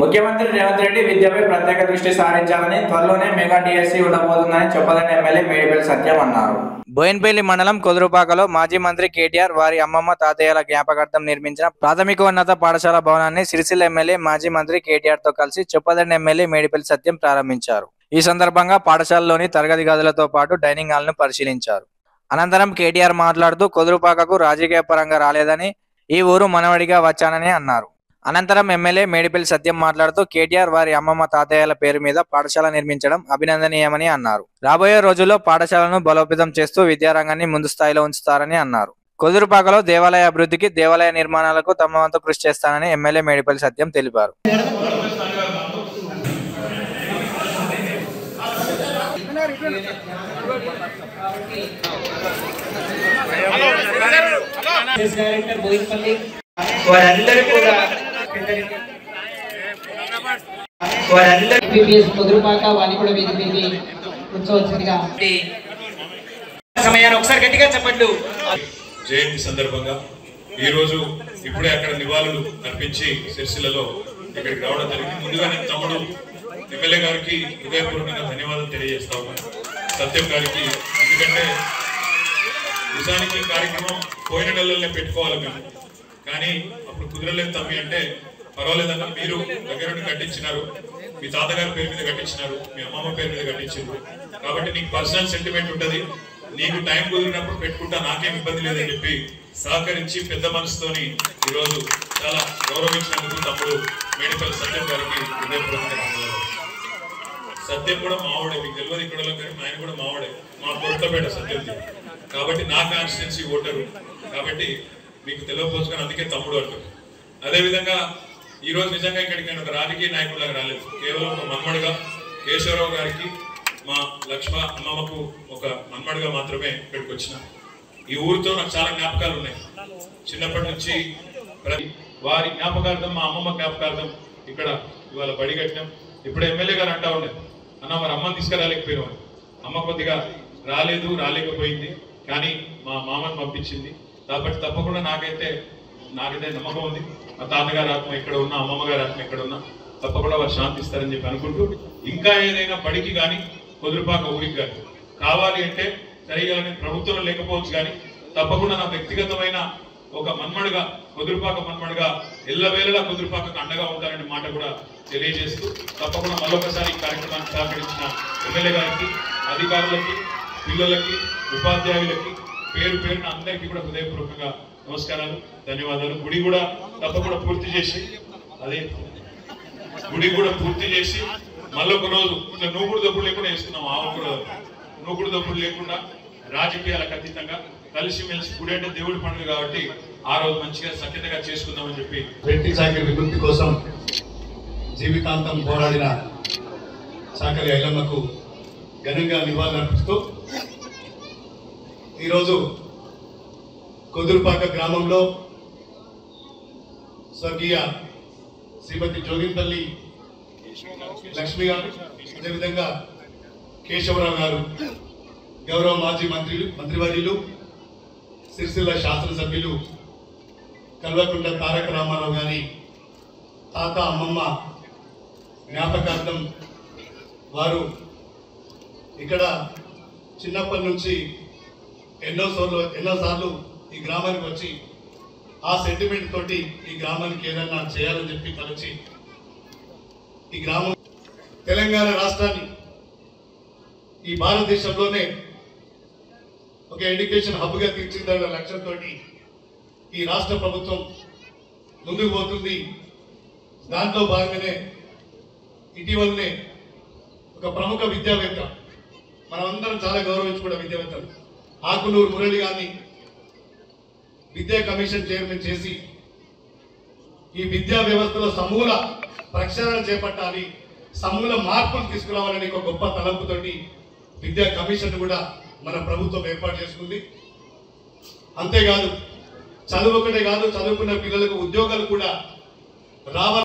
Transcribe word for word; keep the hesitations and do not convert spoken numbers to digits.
ముఖ్యమంత్రి రేవంత్ రెడ్డి విద్యపై ప్రత్యేక దృష్టి సారించాలని, త్వరలోనే మెగా డిఎస్సి ఉండబోతుందని చెప్పదని ఎమ్మెల్యే మేడిపల్లి సత్యం అన్నారు. బోయిన్పల్లి మండలం కొదురుపాకలో మాజీ మంత్రి కేటీఆర్ వారి అమ్మమ్మ తాతయ్యల జ్ఞాపకార్థం నిర్మించిన ప్రాథమికోన్నత పాఠశాల భవనాన్ని సిరిసిల్ల ఎమ్మెల్యే మాజీ మంత్రి కేటీఆర్ తో కలిసి చొప్పదండి ఎమ్మెల్యే మేడిపల్లి సత్యం ప్రారంభించారు. ఈ సందర్భంగా పాఠశాలలోని తరగతి గదులతో పాటు డైనింగ్ హాల్ ను పరిశీలించారు. అనంతరం కేటీఆర్ మాట్లాడుతూ కొదురుపాకకు రాజకీయ పరంగా రాలేదని, ఈ ఊరు మనవడిగా వచ్చానని అన్నారు. అనంతరం ఎమ్మెల్యే మేడిపల్లి సత్యం మాట్లాడుతూ కేటీఆర్ వారి అమ్మమ్మ తాతయ్యల పేరు మీద పాఠశాల నిర్మించడం అభినందనీయమని అన్నారు. రాబోయే రోజుల్లో పాఠశాలను బలోపేతం చేస్తూ విద్యారంగాన్ని ముందు స్థాయిలో ఉంచుతారని అన్నారు. కొదురుపాకలో దేవాలయ అభివృద్ధికి, దేవాలయ నిర్మాణాలకు తమ వంతు కృషి చేస్తానని ఎమ్మెల్యే మేడిపల్లి సత్యం తెలిపారు. వారందరూ కూడా కుదురుపాక వాణి కూడా వేదికకి కూర్చోవలసిందిగా సమయాన్ని ఒకసారి గట్టిగా చెప్పండి. జయంతి సందర్భంగా ఈ రోజు ఇప్పుడే అక్కడ నివాళులు అర్పించి సిరిసిల్లలో ఇక్కడికి రావడం జరిగింది. ముందుగా నేను తమ్ముడు ఎమ్మెల్యే గారికి హృదయపూర్వకంగా ధన్యవాదాలు తెలియజేస్తా ఉన్నాను, సత్యం గారికి. ఎందుకంటే నిజానికి కార్యక్రమం పోయిన నెలలనే పెట్టుకోవాలి మేము, కానీ అప్పుడు కుదరలేదు తమ్మి అంటే పర్వాలేదన్నా, మీరు దగ్గరుండి కట్టించినారు, మీ తాతగారి పేరు మీద కట్టించినారు, మీ అమ్మమ్మ పేరు మీద కట్టించారు, కాబట్టి నీకు పర్సనల్ సెంటిమెంట్ ఉంటుంది, నీకు టైం కుదిరినప్పుడు పెట్టుకుంటా, నాకేం ఇబ్బంది లేదని చెప్పి సహకరించి పెద్ద మనసుతోని ఈరోజు చాలా గౌరవించినందుకు తమ్ముడు మేడిపల్లి సత్యం గారికి హృదయపూర్వకంగా ధన్యవాదాలు. సత్యం కూడా మావాడే, మీకు తెలియదు ఇక్కడ కానీ ఆయన కూడా మావాడే, మా కొరతపేట సత్యం. కాబట్టి నా కాన్స్టిట్యున్సీ ఓటరు కాబట్టి మీకు తెలియకపోవచ్చు, కానీ అందుకే తమ్ముడు అంటారు. అదేవిధంగా ఈరోజు నిజంగా ఇక్కడికి నేను ఒక రాజకీయ నాయకుడిలాగా రాలేదు, కేవలం ఒక మన్మడుగా కేశవరావు గారికి, మా లక్ష్మ అమ్మమ్మకు ఒక మన్మడుగా మాత్రమే ఇక్కడికి వచ్చిన. ఈ ఊరితో నాకు చాలా జ్ఞాపకాలు ఉన్నాయి. చిన్నప్పటి నుంచి వారి జ్ఞాపకార్థం, మా అమ్మమ్మ జ్ఞాపకార్థం ఇక్కడ ఇవాళ బడి కట్టినాం. ఇప్పుడు ఎమ్మెల్యే గారు అంటా ఉండే, అన్న మరి అమ్మని తీసుకురాలేకపోయినాం, అమ్మ కొద్దిగా రాలేదు రాలేకపోయింది, కానీ మా మామని పంపించింది. కాబట్టి తప్పకుండా నాకైతే నాకైతే నమ్మకం ఉంది, మా తాతగారి ఆత్మ ఎక్కడ ఉన్నా, అమ్మమ్మ గారి ఆత్మ ఎక్కడ ఉన్నా తప్పకుండా వారు శాంతిస్తారని చెప్పి అనుకుంటూ, ఇంకా ఏదైనా బడికి కానీ కొదురుపాక ఊరికి కానీ కావాలి అంటే సరిగా ప్రభుత్వంలో లేకపోవచ్చు, కానీ తప్పకుండా నా వ్యక్తిగతమైన ఒక మన్మడుగా, కొదురుపాక మన్మడుగా ఎల్లవేళలా కొదురుపాకకు అండగా ఉంటారనే మాట కూడా తెలియజేస్తూ, తప్పకుండా మరొకసారి ఈ కార్యక్రమాన్ని సహకరించిన ఎమ్మెల్యే గారికి, అధికారులకి, పిల్లలకి, ఉపాధ్యాయులకి పేరు పేరున అందరికీ కూడా హృదయపూర్వకంగా నమస్కారాలు, ధన్యవాదాలు. గుడి కూడా తప్పకుండా పూర్తి చేసి, అదే గుడి కూడా పూర్తి చేసి మళ్ళొక రోజు ఇట్లా నూగుడు దప్పులు లేకుండా వేసుకున్నాం. ఆ ఒక్క నూగుడు దప్పులు లేకుండా రాజకీయాలకు అతీతంగా కలిసిమెలిసి, గుడి అంటే దేవుడి పండుగ కాబట్టి ఆ రోజు మంచిగా సఖ్యతగా చేసుకుందామని చెప్పి వెట్టి చాకరి విముక్తి కోసం జీవితాంతం పోరాడిన చాకలి ఐలమ్మకు ఘనంగా నివాళులర్పిస్తూ ఈరోజు కొదురుపాక గ్రామంలో స్వర్గీయ శ్రీమతి జోగింపల్లి లక్ష్మి గారు, అదేవిధంగా కేశవరావు గారు, గౌరవ మాజీ మంత్రులు మంత్రివర్యులు, సిరిసిల్ల శాసనసభ్యులు కల్వకుంట్ల తారక రామారావు గారి తాత అమ్మమ్మ జ్ఞాపకార్థం వారు ఇక్కడ చిన్నప్పటి నుంచి ఎన్నోసార్లు ఎన్నోసార్లు ఈ గ్రామానికి వచ్చి ఆ సెంటిమెంట్ తోటి ఈ గ్రామానికి ఏదన్నా చేయాలని చెప్పి తలచి ఈ గ్రామం తెలంగాణ రాష్ట్రాన్ని ఈ భారతదేశంలోనే ఒక ఎడ్యుకేషన్ హబ్గా తీర్చిదిద్దన్న లక్ష్యంతో ఈ రాష్ట్ర ప్రభుత్వం ముందుకు పోతుంది. దాంట్లో భాగంగానే ఇటీవలనే ఒక ప్రముఖ విద్యావేత్త, మనమందరం చాలా గౌరవించుకున్న విద్యావేత్తలు ఆకునూరు మురళి గారిని విద్యా కమిషన్ చైర్మన్ చేసి ఈ విద్యా వ్యవస్థలో సమూల ప్రక్షాళన చేపట్టాలి, సమూల మార్పులు తీసుకురావాలని ఒక గొప్ప తలంపుతోటి విద్యా కమిషన్ కూడా మన ప్రభుత్వం ఏర్పాటు చేసుకుంది. అంతేకాదు చదువు ఒకటే కాదు, చదువుకున్న పిల్లలకు ఉద్యోగాలు కూడా రావాలి.